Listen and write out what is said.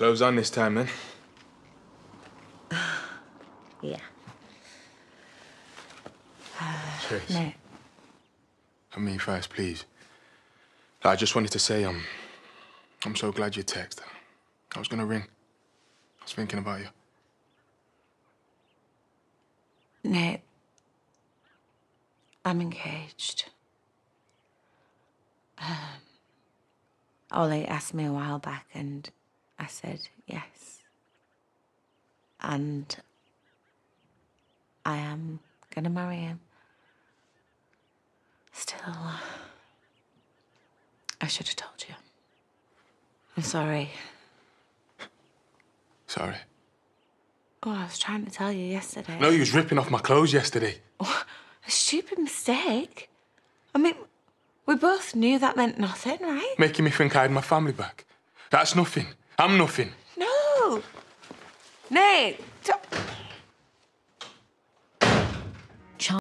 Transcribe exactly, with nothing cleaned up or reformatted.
Clothes on this time, then. Yeah. Uh, Trace. Mate. And me first, please. I just wanted to say I'm... I'm so glad you texted. I was gonna ring. I was thinking about you. Nate, I'm engaged. Um, Ollie asked me a while back and I said yes. And I am gonna marry him. Still, I should have told you. I'm sorry. Sorry. Oh, I was trying to tell you yesterday. No, you was ripping off my clothes yesterday. Oh, a stupid mistake. I mean, we both knew that meant nothing, right? Making me think I had my family back. That's nothing. I'm nothing. No! Nate! Don't...